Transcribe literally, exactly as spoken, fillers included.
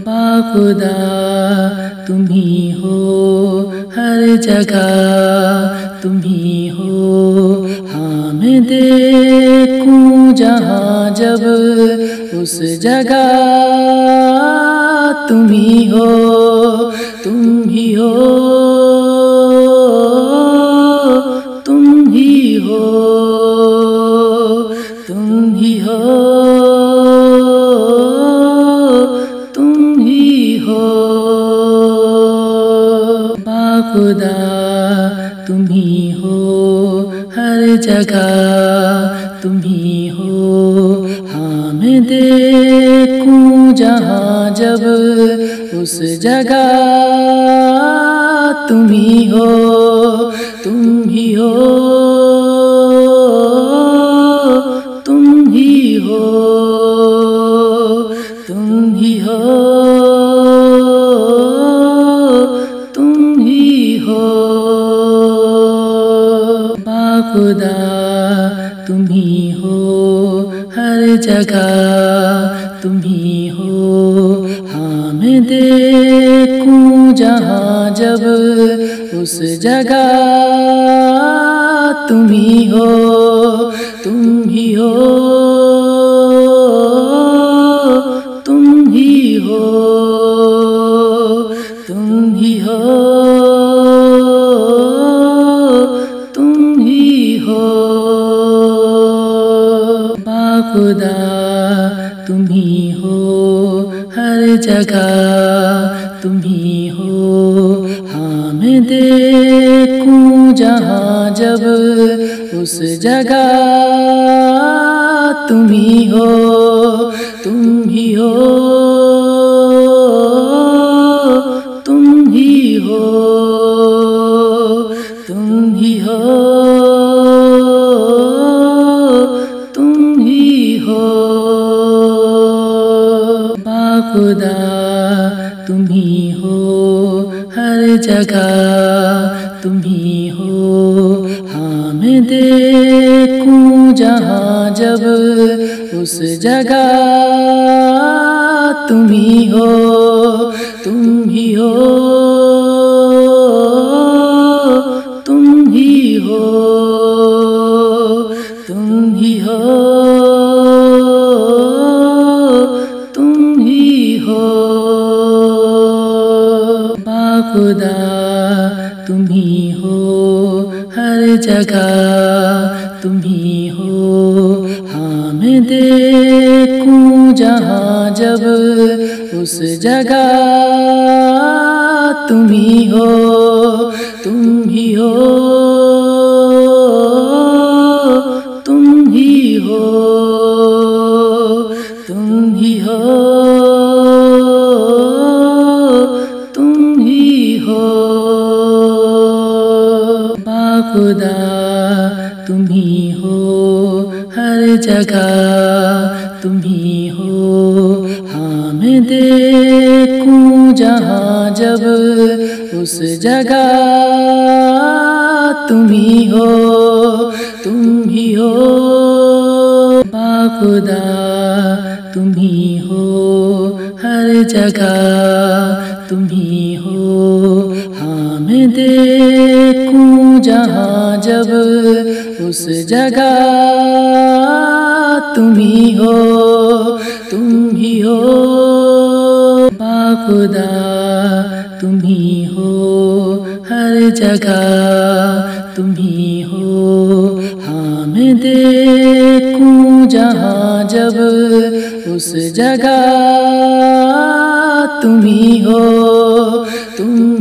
باخدا تم ہی ہو ہر جگہ، تم ہی ہو ہاں میں دیکھوں جہاں جب اس جگہ تم ہی ہو، تم ہی ہو، تم ہی ہو، تم ہی ہو، تم ہی ہو باخدا تم ہی ہو ہر جگہ، تم ہی ہو ہاں میں دیکھوں جہاں جب اس جگہ تم ہی ہو، تم ہی ہو، تم ہی ہو، تم ہی ہو، تم ہی ہو باخدا تم ہی ہو ہر جگہ، تم ہی ہو ہاں میں دیکھوں جہاں جب اس جگہ تم ہی ہو، تم ہی ہو، تم ہی ہو، تم ہی ہو، تم ہی ہو باخدا تم ہی ہو ہر جگہ، تم ہی ہو ہاں میں دیکھوں جہاں جب اس جگہ تم ہی ہو، تم ہی ہو، تم ہی ہو، تم ہی ہو، تم ہی ہو باخدا تم ہی ہو ہر جگہ، تم ہی ہو ہاں میں دیکھوں جہاں جب اس جگہ تم ہی ہو، تم ہی ہو، تم ہی ہو، تم ہی ہو، تم ہی ہو باخدا تم ہی ہو ہر جگہ، تم ہی ہو ہاں میں دیکھوں جہاں جب اس جگہ تم ہی ہو، تم ہی ہو، تم ہی ہو، تم ہی ہو، تم ہی ہو باخدا تم ہی ہو ہر جگہ، تم ہی ہو ہاں میں دیکھوں جہاں جب اس جگہ تم ہی ہو، تم ہی ہو باخدا تم ہی ہو ہر جگہ، تم ہی ہو ہاں میں دیکھوں جہاں جب اس جگہ تم ہی ہو، تم ہی ہو، تم ہی ہو، تم ہی ہو، تم ہی ہو باخدا تم ہی ہو ہر جگہ، تم ہی ہو ہاں میں دیکھوں جہاں جب اس جگہ تم ہی ہو، تم ہی ہو، تم ہی ہو، تم ہی ہو، تم ہی ہو، تم ہی ہو باخدا تم ہی ہو ہر جگہ، تم ہی ہو ہاں میں دیکھوں جہاں جب اس جگہ تم ہی ہو، تم ہی ہو باخدا تم ہی ہو ہر جگہ، تم ہی ہو ہاں میں دیکھوں جہاں جب اس جگہ تم ہی ہو، تم